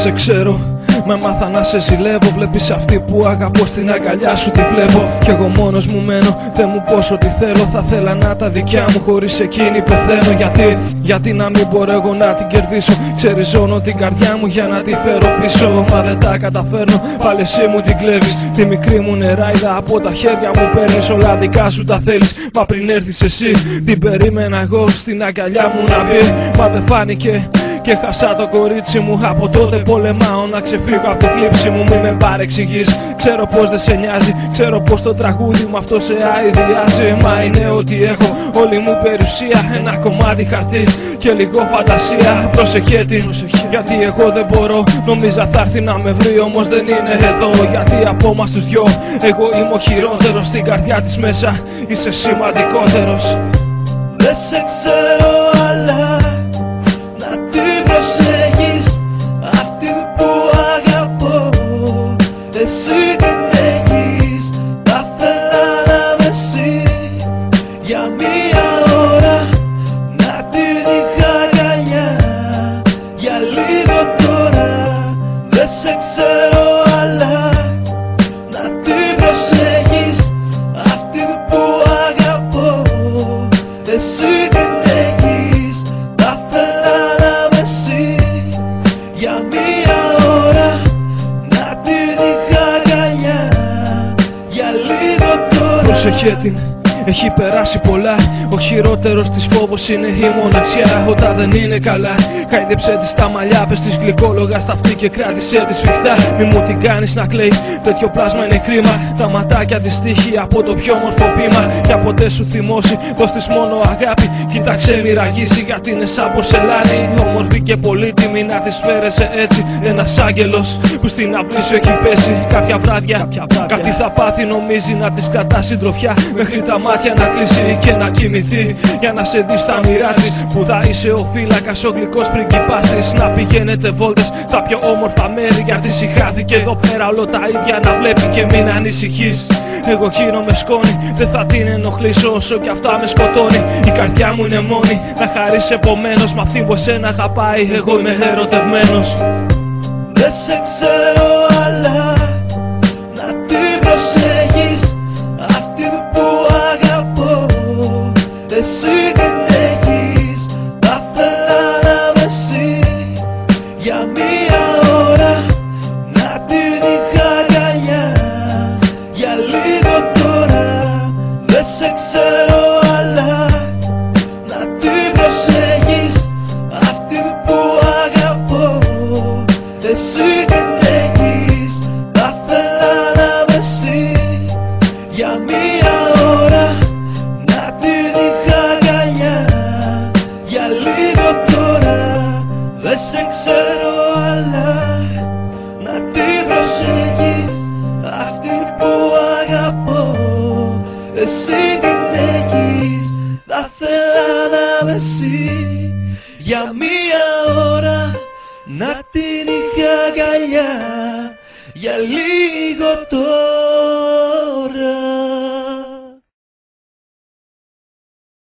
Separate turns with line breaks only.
σε ξέρω, με μάθα να σε ζηλεύω. Βλέπεις αυτή που αγαπώ, στην αγκαλιά σου τη βλέπω. Κι εγώ μόνος μου μένω, δεν μου πω ό,τι θέλω. Θα θέλα να τα δικιά μου, χωρίς εκείνη πεθαίνω. Γιατί να μην μπορώ εγώ να την κερδίσω. Ξεριζώνω την καρδιά μου για να τη φέρω πίσω. Μα δεν τα καταφέρνω, πάλι εσύ μου την κλέβεις. Τη μικρή μου νεράιδα από τα χέρια μου παίρνεις. Όλα δικά σου τα θέλεις, μα πριν έρθεις εσύ την περίμενα εγώ στην αγκαλιά μου να μπει. Μα δεν φάνηκε και χάσα το κορίτσι μου. Από τότε πολεμάω να ξεφύγω από τη θλίψη μου. Μη με παρεξηγείς, ξέρω πως δεν σε νοιάζει. Ξέρω πως το τραγούδι μου αυτό σε αηδιάζει. Μα είναι ό,τι έχω, όλη μου περιουσία. Ένα κομμάτι χαρτί και λίγο φαντασία. Προσεχέ την, γιατί εγώ δεν μπορώ. Νόμιζα θα έρθει να με βρει, όμως δεν είναι εδώ. Γιατί από μας τους δυο εγώ είμαι ο χειρότερος. Στην καρδιά της μέσα είσαι σημαντικότερος.
Δεν σε ξέρω αλλά να την προσέχεις, αυτή που αγαπώ. Εσύ την έχεις, θα θέλα να με εσύ. Για μία ώρα να την είχα αγκαλιά, για λίγο τώρα. Δεν σε ξέρω αλλά να την προσέχεις, αυτή που αγαπώ. Εσύ την έχεις, θα θέλα να με εσύ. Για μία ώρα να την είχα αγκαλιά, για λίγο τώρα.
Προσεχέ την, έχει περάσει πολλά. Ο χειρότερος της φόβος είναι η μοναξιά. Όταν δεν είναι καλά, χάιδεψε της τα μαλλιά. Πες της γλυκόλογα στα αυτή και κράτησέ της σφιχτά. Μη μου την κάνεις να κλαίει, τέτοιο πλάσμα είναι κρίμα. Τα ματάκια της τύχει από το πιο όμορφο πείμα. Για ποτέ σου θυμώσει, δώσ' της μόνο αγάπη. Κοίταξε μη ραγίσει, γιατί είναι σαν πορσελάνη. Όμορφη και πολύτιμη να της φέρεσαι έτσι. Ένας άγγελος που στην αυλή σου έχει πέσει. Κάποια βράδια κάτι θα πάθει, νομίζει να της κρατά συντροφιά. Μέχρι τα μάτια να κλείσει και να κοιμηθεί, για να σε δει στα μοιρά της. Που θα είσαι ο φύλακας, ο γλυκός πριγκιπάς της. Να πηγαίνετε βόλτες στα πιο όμορφα μέρη, γιατί συχάθηκε εδώ πέρα όλο τα ίδια να βλέπει. Και μην ανησυχείς, εγώ χύνομαι σκόνη. Δεν θα την ενοχλήσω όσο κι αυτά με σκοτώνει. Η καρδιά μου είναι μόνη, να χαρείς επομένως. Μ' αυτή που εσένα αγαπάει, εγώ είμαι ερωτευμένος.
Δεν σε ξέρω αλλά να την προσέχεις, αυτή που αγαπώ. Εσύ την έχεις, θα θέλα να με εσύ. Για μία ώρα να την είχα αγκαλιά, για λίγο τώρα. Δεν σε ξέρω αλλά να την προσέχεις, αυτή που αγαπώ. Εσύ την έχεις, θα θέλα να με εσύ. Για μία ώρα να την είχα αγκαλιά, για λίγο τώρα. Δεν σε ξέρω αλλά να την προσέχεις, αυτή που αγαπώ. Εσύ την έχεις, θα θέλα να με εσύ. Για μία ώρα να την είχα αγκαλιά, για λίγο τώρα.